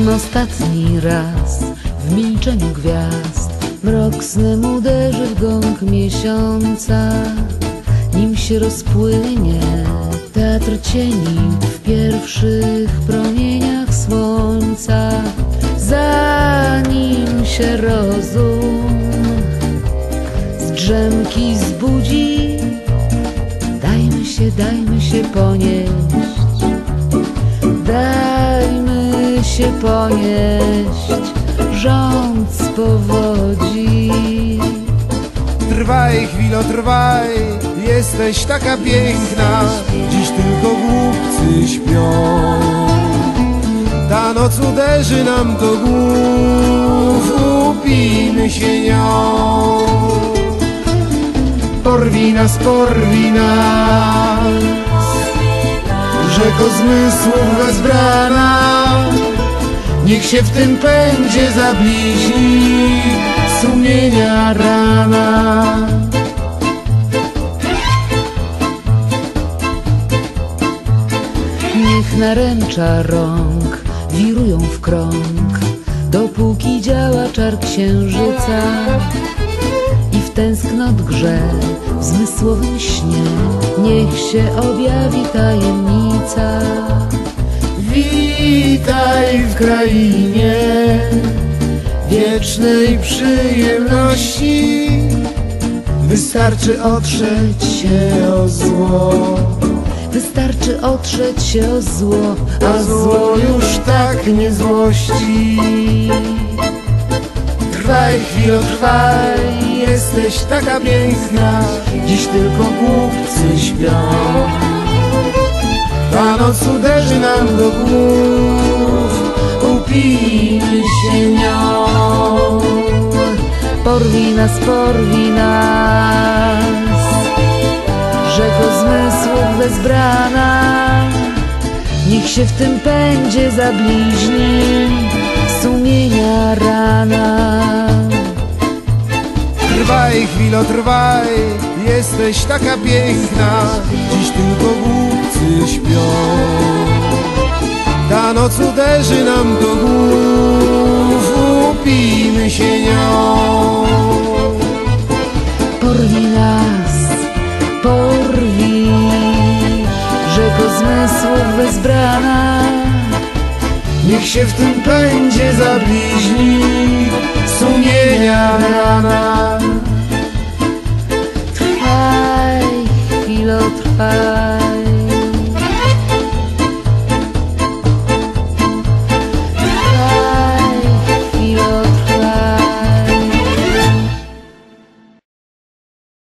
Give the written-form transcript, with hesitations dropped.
Ostatni raz w milczeniu gwiazd mrok snem uderzy w gąb miesiąca, nim się rozpłynie teatr cieni w pierwszych promieniach słońca. Zanim się rozum z drzemki zbudzi, dajmy się ponieść, dajmy się ponieść rząd z powodzi. Trwaj, chwilo, trwaj, jesteś taka piękna, dziś tylko głupcy śpią. Ta noc uderzy nam do głów, upijmy się nią. Porwij nas, rzeko zmysłów wezbrana, niech się w tym pędzie zabliźni sumienia rana. Niech naręcza rąk wirują w krąg, dopóki działa czar księżyca i w tęsknot grze, w zmysłowym śnie niech się objawi tajemnica. Witaj w krainie wiecznej przyjemności, wystarczy otrzeć się o zło. Wystarczy otrzeć się o zło, a zło już tak nie złości. Trwaj, chwilo, trwaj, jesteś taka piękna, dziś tylko głupcy śpią. Ta noc uderzy nam do głów, upijmy się nią. Porwij nas, rzeko zmysłów wezbrana, niech się w tym pędzie zabliźni sumienia rana. Trwaj, chwilo, trwaj, jesteś taka piękna, dziś tylko głupcy śpią. Ta noc uderzy nam do głów, upijmy się nią. Porwij nas, rzeko zmysłów wezbrana, niech się w tym pędzie zabliźni sumienia rana. Trwaj, chwilo, trwaj.